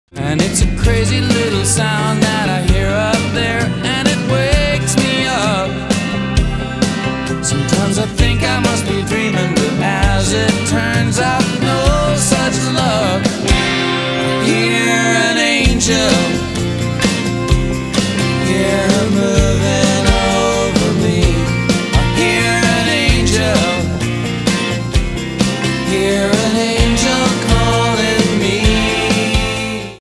And it's a crazy little sound that I hear up there, and it wakes me up. Sometimes I think I must be dreaming, but as it turns out, no such luck. I hear an angel